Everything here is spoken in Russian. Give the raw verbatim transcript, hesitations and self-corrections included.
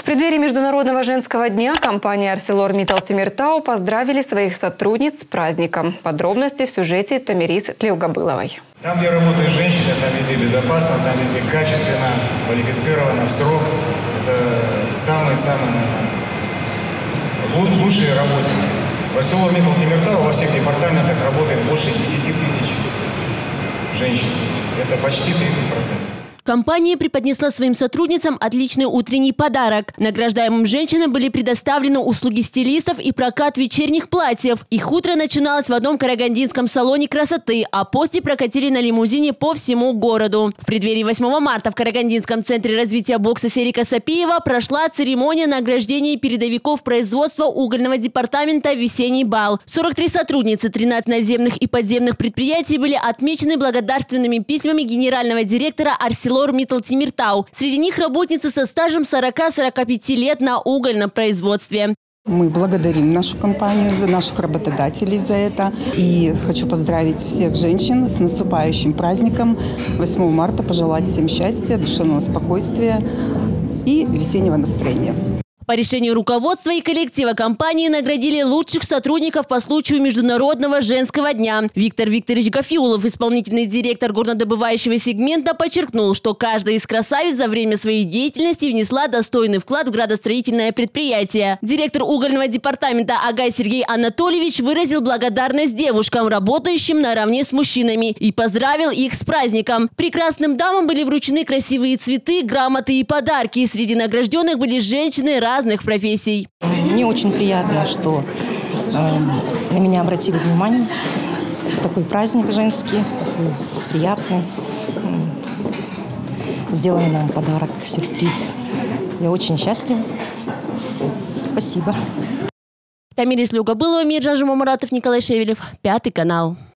преддверии Международного женского дня компания ArcelorMittal Темиртау поздравили своих сотрудниц с праздником. Подробности в сюжете Тамирис Тлеугобыловой. Там, где работают женщины, там везде безопасно, там везде качественно, квалифицированно, в срок. Это самые-самые лучшие работники. В ArcelorMittal Темиртау во всех департаментах работает больше десяти тысяч женщин. Это почти тридцать процентов. Компания преподнесла своим сотрудницам отличный утренний подарок. Награждаемым женщинам были предоставлены услуги стилистов и прокат вечерних платьев. Их утро начиналось в одном карагандинском салоне красоты, а после прокатили на лимузине по всему городу. В преддверии восьмого марта в Карагандинском центре развития бокса Серика Сапиева прошла церемония награждения передовиков производства угольного департамента «Весенний бал». сорок три сотрудницы тринадцати наземных и подземных предприятий были отмечены благодарственными письмами генерального директора ArcelorMittal Темиртау. Среди них работницы со стажем сорока-сорока пяти лет на угольном производстве. Мы благодарим нашу компанию, за наших работодателей за это. И хочу поздравить всех женщин с наступающим праздником. восьмого марта пожелать всем счастья, душевного спокойствия и весеннего настроения. По решению руководства и коллектива компании наградили лучших сотрудников по случаю Международного женского дня. Виктор Викторович Гафиулов, исполнительный директор горнодобывающего сегмента, подчеркнул, что каждая из красавиц за время своей деятельности внесла достойный вклад в градостроительное предприятие. Директор угольного департамента Агай Сергей Анатольевич выразил благодарность девушкам, работающим наравне с мужчинами, и поздравил их с праздником. Прекрасным дамам были вручены красивые цветы, грамоты и подарки. Среди награжденных были женщины разных разных профессий. Мне очень приятно, что э, на меня обратили внимание в такой праздник женский, такой приятный. Сделали нам подарок, сюрприз. Я очень счастлива. Спасибо. Тамирис Тлеугобылова, Миржан Жумамуратов, Николай Шевелев, Пятый канал.